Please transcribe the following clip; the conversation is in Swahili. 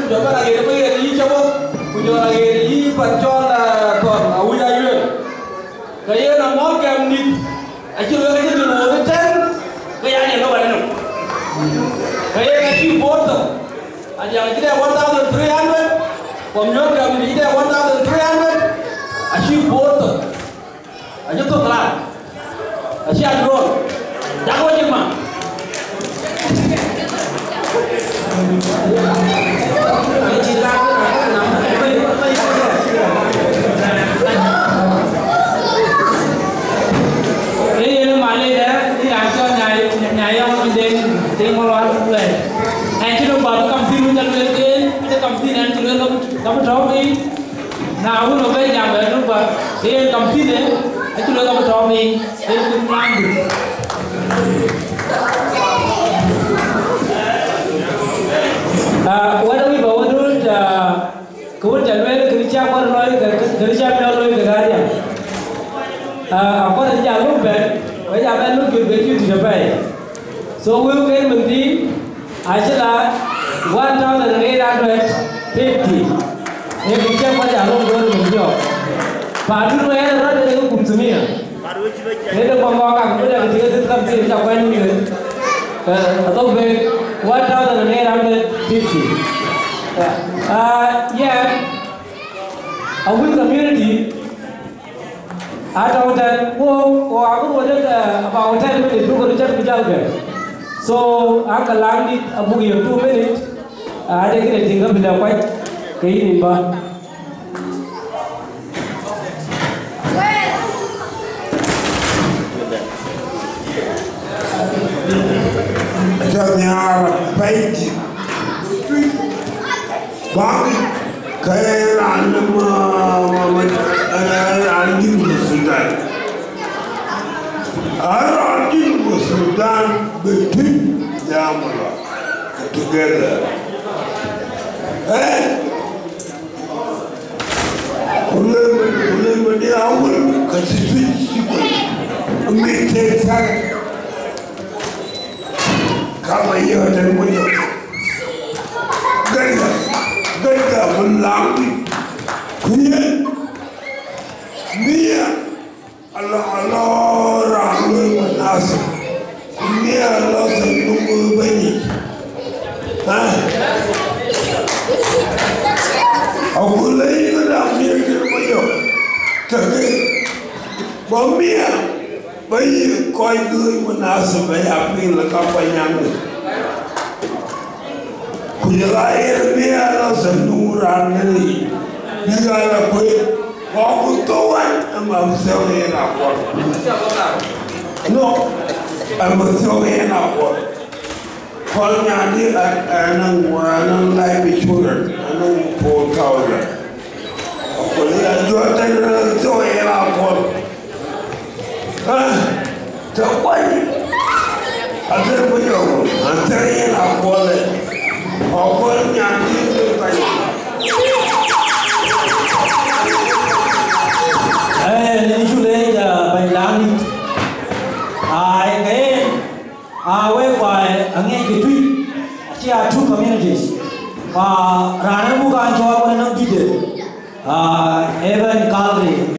joga lagi itu ini coba punya lagi ini pancon kon awuja yun kaya na mo kam ni aja lagi itu dulu ten kaya ni no balen kaya ngaji bot aja lagi dia 1,300 komnyon kam ni dia 1,300 aja bot aja tu kelar aja andron jago je mah nào nó về nhà về nó vào thì em cầm xin đấy anh chú đưa cho mình em cũng làm được what do we go do cũng chẳng về cái cha con nói cái cha mẹ nói cái gì có thể nhà lúc về bây giờ em lúc về chưa thì về so we'll get mình đi ai sẽ là 1,850 Yang kita baca alur dua minggu. Baru dua hari ada yang hukum semia. Ini pembawa kemudian kita tetap sih capai ini. Atau be 1,850. Yeah. Our community ada hotel. Aku ada apa hotel ini dulu kerja berjalan. So aku lanjut abu yang 2 minutes. Ada kita tinggal bila kuat. Cái gì ba? Cho nhà phải bác cái ăn mà ăn đi một Sudan, ăn đi một Sudan between them together. Oleh dia awal konstitusi mesti saya kalau ia dan punya gaya melalui dia Allah rahmat menasib dia Allah sentuh banyak aku lagi nak mikir macam tapi bamia bayi kau itu menasib banyak pilih kampanye ni kujalair dia lah senuran ni dia lah kau aku tuan amam seorang aku no amam seorang aku kalau nyadi anang lain bicara anang potau lah. Kalau dia jual tanah tu era pun, capai ada macam antara era pun, kalau nyadi tu tadi. Ini sudah berlalu. Angin between two communities. Rana bukan cuma orang tidak. Even Calgary.